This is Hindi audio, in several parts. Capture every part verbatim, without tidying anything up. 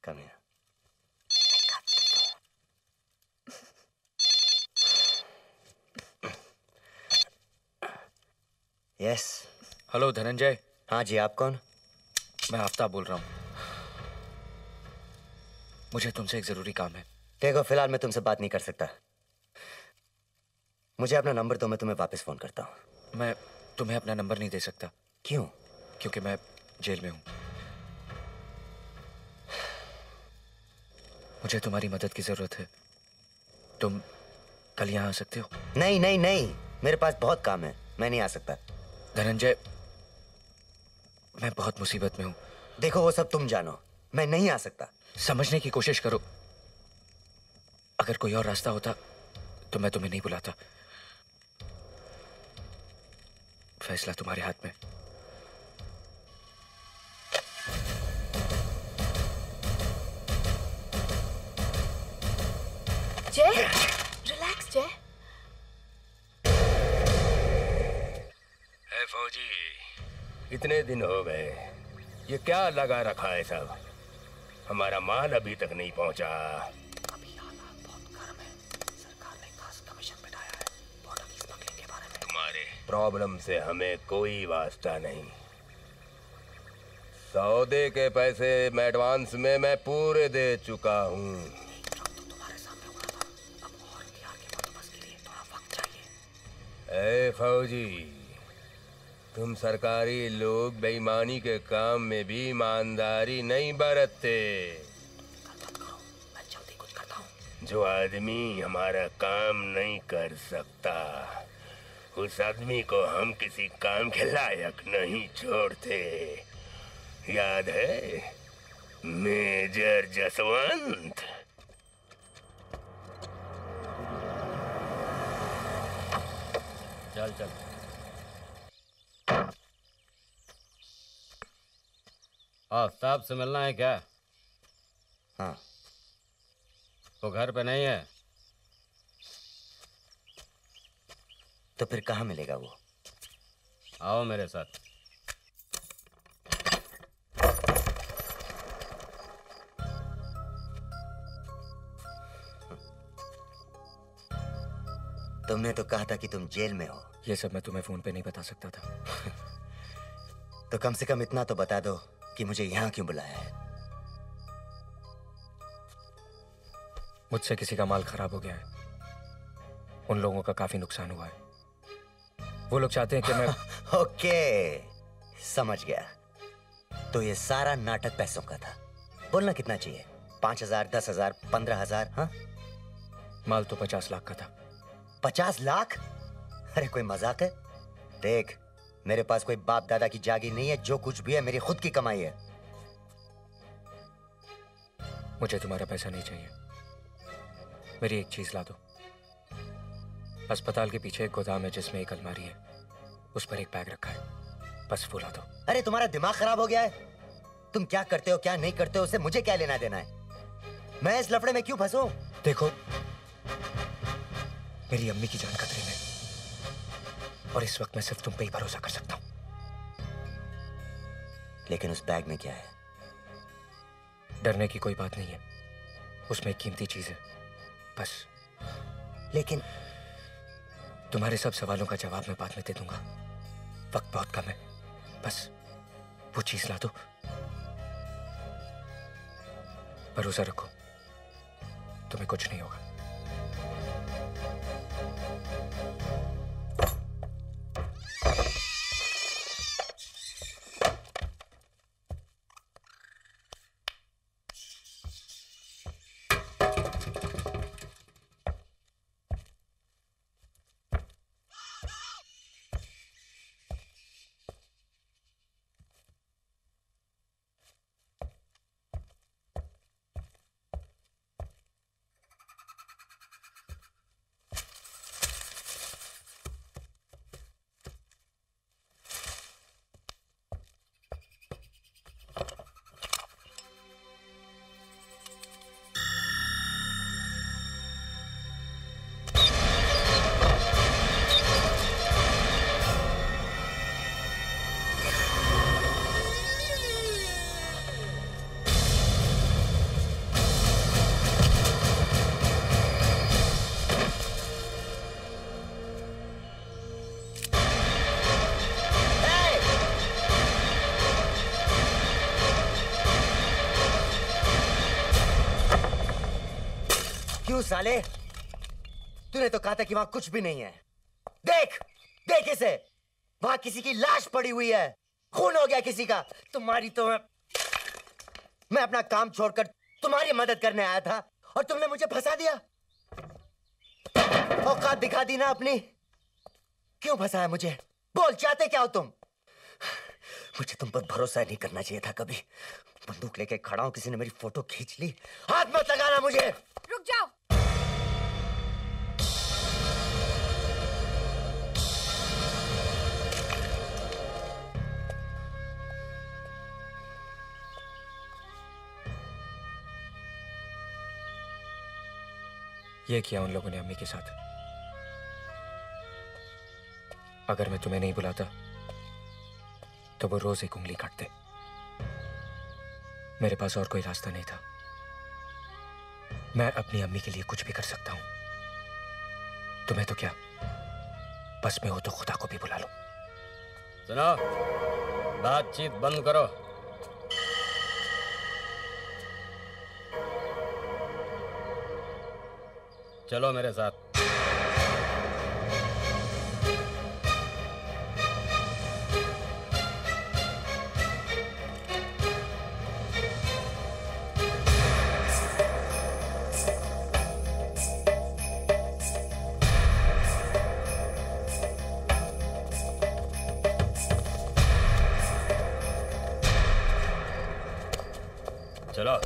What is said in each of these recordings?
Come here. Yes. Hello Dhananjay. हाँ जी, आप कौन? मैं आफ्ताब बोल रहा हूँ। मुझे तुमसे एक जरूरी काम है। देखो, फिलहाल मैं तुमसे बात नहीं कर सकता। मुझे अपना नंबर दो, मैं तुम्हें वापस फोन करता हूँ। मैं तुम्हें अपना नंबर नहीं दे सकता। क्यों? क्योंकि मैं जेल में हूँ। मुझे तुम्हारी मदद की जरूरत है। तुम कल यहाँ आ सकते हो? नहीं नहीं नहीं, मेरे पास बहुत काम है, मैं नहीं आ सकता। धनंजय, मैं बहुत मुसीबत में हूँ। देखो, वो सब तुम जानो, मैं नहीं आ सकता। समझने की कोशिश करो। अगर कोई और रास्ता होता तो मैं तुम्हें नहीं बुलाता। फैसला तुम्हारे हाथ में। जय, रिलैक्स जय। है फौजी, इतने दिन हो गए, ये क्या लगा रखा है सब? हमारा माल अभी तक नहीं पहुंचा। अभी हालात बहुत गर्म है। सरकार ने खास कमीशन बिठाया है बॉर्डर की स्मगलिंग के बारे में। तुम्हारे प्रॉब्लम से हमें कोई वास्ता नहीं। सौदे के पैसे मैं एडवांस में मैं पूरे दे चुका हूँ। एक ट्रक तो तुम्हारे सामने उड़ा था, अब और हथियार के बंदोबस्त के लिए थोड़ा वक्त चाहिए। ए फौजी, तुम सरकारी लोग बेईमानी के काम में भी ईमानदारी नहीं बरतते। मत करो, मैं जल्दी कुछ करता हूँ। जो आदमी हमारा काम नहीं कर सकता, उस आदमी को हम किसी काम के लायक नहीं छोड़ते। याद है मेजर जसवंत? चल चल। आफ्ताब से मिलना है क्या? हाँ। वो घर पे नहीं है? तो फिर कहाँ मिलेगा वो? आओ मेरे साथ। तुमने तो कहा था कि तुम जेल में हो। ये सब मैं तुम्हें फोन पे नहीं बता सकता था। तो कम से कम इतना तो बता दो कि मुझे यहाँ क्यों बुलाया है। मुझसे किसी का माल खराब हो गया है। उन लोगों का काफी नुकसान हुआ है। वो लोग चाहते हैं कि मैं ओके, समझ गया। तो ये सारा नाटक पैसों का था। बोलना कितना चाहिए? पांच हजार, दस हजार, पंद्रह हजार? हाँ, माल तो पचास लाख का था। पचास लाख? अरे कोई मजाक है? देख, मेरे पास कोई बाप दादा की जागीर नहीं है। जो कुछ भी है मेरी खुद की कमाई है। मुझे तुम्हारा पैसा नहीं चाहिए। मेरी एक चीज ला दो। अस्पताल के पीछे एक गोदाम है जिसमें एक अलमारी है, उस पर एक बैग रखा है। बस वो ला दो। अरे तुम्हारा दिमाग खराब हो गया है? तुम क्या करते हो क्या नहीं करते हो उससे मुझे क्या लेना देना है? मैं इस लफड़े में क्यों फंसूं? देखो, मेरी अम्मी की जान खतरे में, और इस वक्त मैं सिर्फ तुम पे ही भरोसा कर सकता हूं। लेकिन उस बैग में क्या है? डरने की कोई बात नहीं है, उसमें एक कीमती चीज है, बस। लेकिन तुम्हारे सब सवालों का जवाब मैं बाद में दे दूंगा। वक्त बहुत कम है, बस वो चीज ला दो। भरोसा रखो, तुम्हें कुछ नहीं होगा। क्यों साले? तूने तो कहा था कि वहां कुछ भी नहीं है। देख देख इसे, वहां किसी की लाश पड़ी हुई है, खून हो गया किसी का। तुम्हारी तो मैं मैं अपना काम छोड़कर तुम्हारी मदद करने आया था और तुमने मुझे फंसा दिया। औकात दिखा दी ना अपनी। क्यों फंसाया मुझे? बोल, चाहते क्या हो तुम? मुझे तुम पर भरोसा नहीं करना चाहिए था कभी। बंदूक लेके खड़ा हूं, किसी ने मेरी फोटो खींच ली। हाथ मत लगाना मुझे। रुक जाओ। ये किया उन लोगों ने अम्मी के साथ। अगर मैं तुम्हें नहीं बुलाता तो वो रोज एक उंगली काटते। मेरे पास और कोई रास्ता नहीं था। मैं अपनी अम्मी के लिए कुछ भी कर सकता हूं। तुम्हें तो क्या, बस में हो तो खुदा को भी बुला लो। सुनो, बातचीत बंद करो। चलो मेरे साथ। चलो।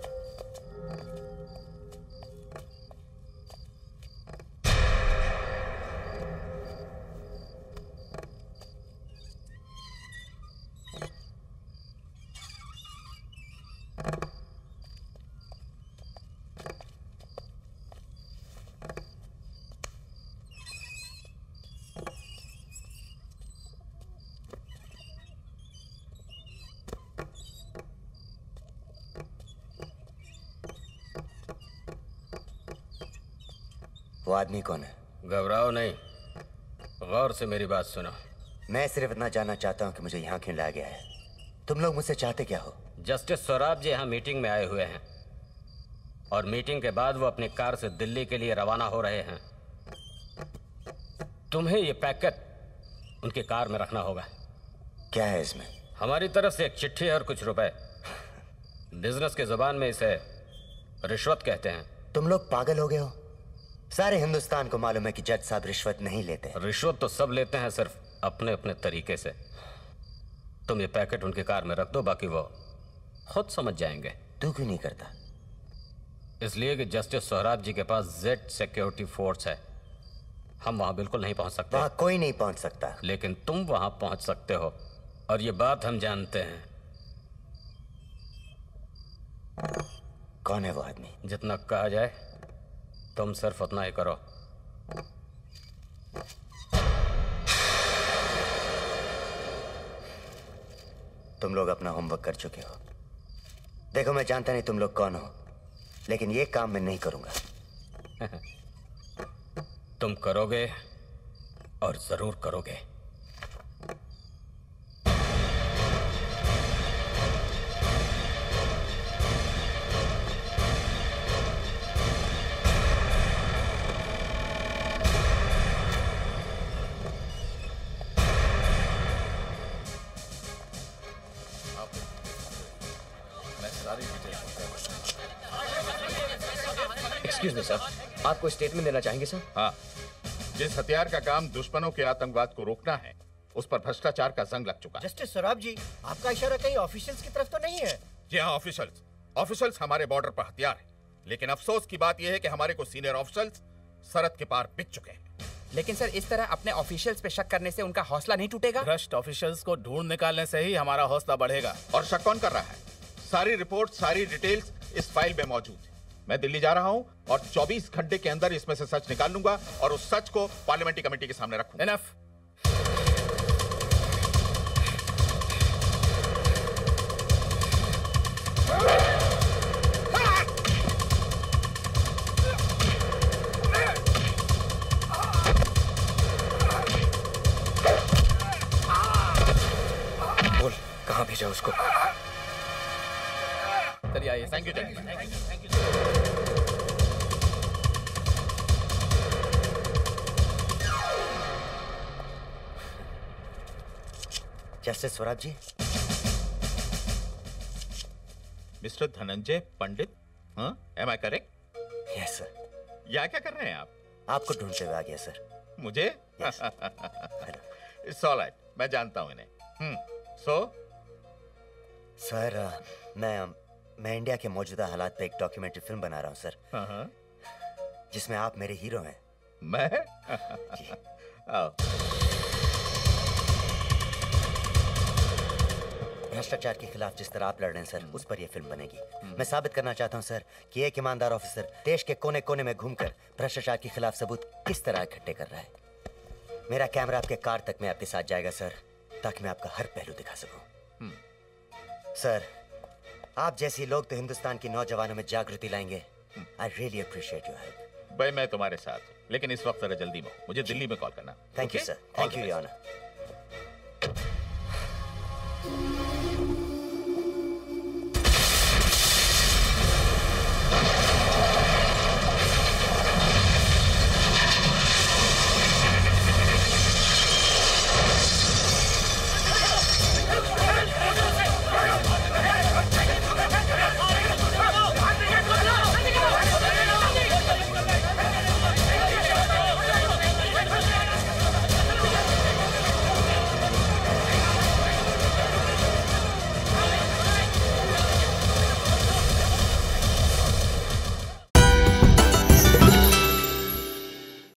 वो आदमी कौन है? घबराओ नहीं, गौर से मेरी बात सुनो। मैं सिर्फ इतना जानना चाहता हूं कि मुझे यहाँ क्यों लाया गया है। तुम लोग मुझसे चाहते क्या हो? जस्टिस सौराब जी यहाँ मीटिंग में आए हुए हैं और मीटिंग के बाद वो अपनी कार से दिल्ली के लिए रवाना हो रहे हैं। तुम्हें ये पैकेट उनकी कार में रखना होगा। क्या है इसमें? हमारी तरफ से एक चिट्ठी और कुछ रुपए। बिजनेस के जुबान में इसे रिश्वत कहते हैं। तुम लोग पागल हो गए हो? सारे हिंदुस्तान को मालूम है कि जज साहब रिश्वत नहीं लेते। रिश्वत तो सब लेते हैं, सिर्फ अपने अपने तरीके से। तुम ये पैकेट उनकी कार में रख दो, बाकी वो खुद समझ जाएंगे। तू क्यों नहीं करता? इसलिए कि जस्टिस सोहराब जी के पास जेड सिक्योरिटी फोर्स है। हम वहां बिल्कुल नहीं पहुंच सकते। वहां कोई नहीं पहुंच सकता। लेकिन तुम वहां पहुंच सकते हो और ये बात हम जानते हैं। कौन है वो आदमी? जितना कहा जाए तुम सिर्फ उतना ही करो। तुम लोग अपना होमवर्क कर चुके हो। देखो, मैं जानता नहीं तुम लोग कौन हो, लेकिन ये काम मैं नहीं करूंगा। तुम करोगे और जरूर करोगे। एक्सक्यूज मी सर, आपको स्टेटमेंट देना चाहेंगे सर? हाँ, जिस हथियार का काम दुश्मनों के आतंकवाद को रोकना है, उस पर भ्रष्टाचार का जंग लग चुका है। जस्टिस सौराब जी, आपका इशारा कहीं ऑफिशियल्स की तरफ तो नहीं है? जी हाँ, ऑफिशियल्स ऑफिशियल्स हमारे बॉर्डर पर हथियार है, लेकिन अफसोस की बात यह है कि हमारे को सीनियर ऑफिशियल्स सरहद के पार बिक चुके हैं। लेकिन सर, इस तरह अपने ऑफिशियल्स पे शक करने से उनका हौसला नहीं टूटेगा? भ्रष्ट ऑफिशियल्स को ढूंढ निकालने से ही हमारा हौसला बढ़ेगा। और शक कौन कर रहा है? सारी रिपोर्ट, सारी डिटेल्स इस फाइल में मौजूद है। मैं दिल्ली जा रहा हूं और चौबीस घंटे के अंदर इसमें से सच निकाल लूंगा और उस सच को पार्लियामेंट्री कमेटी के सामने रखूंगा। इनफ। बोल, कहाँ भेजा उसको? चलिए आइए। Thank you, thank you. Justice Swaraj ji. Mister Dhananjay Pandit, हाँ, am I correct? Yes sir. यहाँ क्या कर रहे हैं आप? आपको ढूंढते हुए आ गया सर। मुझे? Yes. इट्स ऑल राइट, मैं जानता हूँ इन्हें। हम्म, सो? सर मैं मैं इंडिया के मौजूदा हालात पे एक डॉक्यूमेंट्री फिल्म बना रहा हूँ सर, हाँ हाँ। जिसमें आप मेरे हीरो हैं। मैं? आओ। भ्रष्टाचार के खिलाफ जिस तरह आप लड़ रहे हैं सर, उस पर यह फिल्म बनेगी। मैं साबित करना चाहता हूं सर कि एक ईमानदार ऑफिसर देश के कोने कोने में घूमकर भ्रष्टाचार के खिलाफ सबूत किस तरह इकट्ठे कर रहा है। मेरा कैमरा आपके कार तक में आपके साथ जाएगा सर, ताकि मैं आपका हर पहलू दिखा सकूं। सर, आप जैसी लोग तो हिंदुस्तान की नौजवानों में जागृति लाएंगे। I really appreciate your help. भाई मैं तुम्हारे साथ हूँ, लेकिन इस वक्त जरा जल्दी में, मुझे दिल्ली में कॉल करना। Thank you sir. Thank you your honour.